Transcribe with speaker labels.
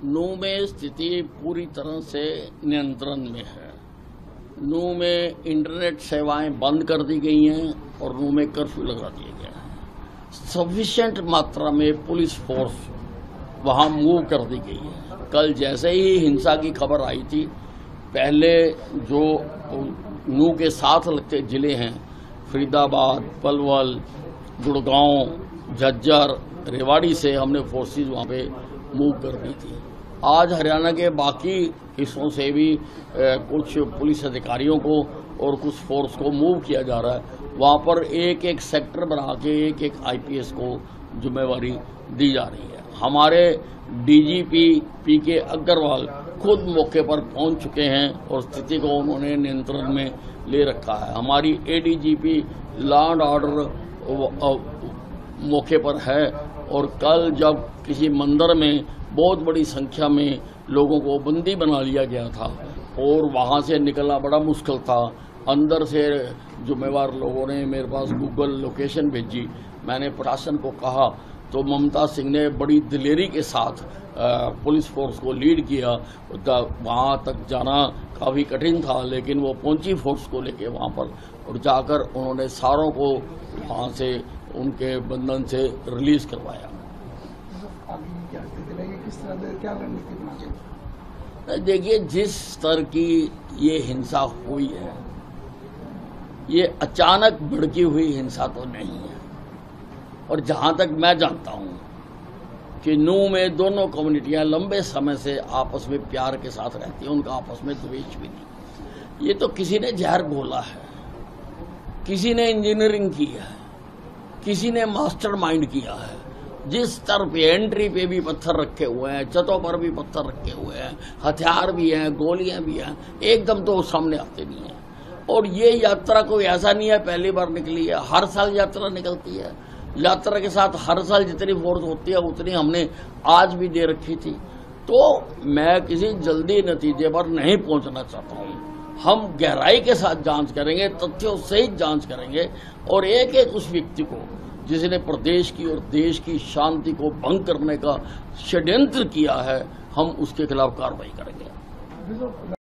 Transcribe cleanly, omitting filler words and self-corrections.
Speaker 1: नू में स्थिति पूरी तरह से नियंत्रण में है। नू में इंटरनेट सेवाएं बंद कर दी गई हैं और नू में कर्फ्यू लगा दिया गया है। सफिशिएंट मात्रा में पुलिस फोर्स वहां मूव कर दी गई है। कल जैसे ही हिंसा की खबर आई थी, पहले जो नू के साथ लगते जिले हैं फरीदाबाद, पलवल, गुड़गांव, झज्जर, रेवाड़ी से हमने फोर्सेज वहां पे मूव कर दी थी। आज हरियाणा के बाकी हिस्सों से भी कुछ पुलिस अधिकारियों को और कुछ फोर्स को मूव किया जा रहा है। वहां पर एक एक सेक्टर बना के एक एक आईपीएस को जिम्मेवारी दी जा रही है। हमारे डीजीपी पीके अग्रवाल खुद मौके पर पहुंच चुके हैं और स्थिति को उन्होंने नियंत्रण में ले रखा है। हमारी एडीजीपी लॉ एंड ऑर्डर मौके पर है और कल जब किसी मंदिर में बहुत बड़ी संख्या में लोगों को बंदी बना लिया गया था और वहां से निकलना बड़ा मुश्किल था, अंदर से जिम्मेवार लोगों ने मेरे पास गूगल लोकेशन भेजी। मैंने प्रशासन को कहा तो ममता सिंह ने बड़ी दिलेरी के साथ पुलिस फोर्स को लीड किया। वहां तक जाना काफ़ी कठिन था, लेकिन वो पहुंची फोर्स को लेके वहां पर और जाकर उन्होंने सारों को वहां से उनके बंधन से रिलीज करवाया। देखिए, जिस स्तर की ये हिंसा हुई है, ये अचानक भड़की हुई हिंसा तो नहीं है। और जहां तक मैं जानता हूं कि नू में दोनों कम्युनिटियां लंबे समय से आपस में प्यार के साथ रहती हैं, उनका आपस में द्वेष भी नहीं। ये तो किसी ने जहर घोला है, किसी ने इंजीनियरिंग की है, किसी ने मास्टरमाइंड किया है। जिस स्तर पे एंट्री पे भी पत्थर रखे हुए हैं, छतों पर भी पत्थर रखे हुए हैं, हथियार भी हैं, गोलियां भी हैं, एकदम तो सामने आते नहीं है। और ये यात्रा कोई ऐसा नहीं है पहली बार निकली है, हर साल यात्रा निकलती है। यात्रा के साथ हर साल जितनी फोर्स होती है उतनी हमने आज भी दे रखी थी। तो मैं किसी जल्दी नतीजे पर नहीं पहुंचना चाहता हूं। हम गहराई के साथ जांच करेंगे, तथ्यों सहित जांच करेंगे और एक एक उस व्यक्ति को जिसने प्रदेश की और देश की शांति को भंग करने का षड्यंत्र किया है, हम उसके खिलाफ कार्रवाई करेंगे।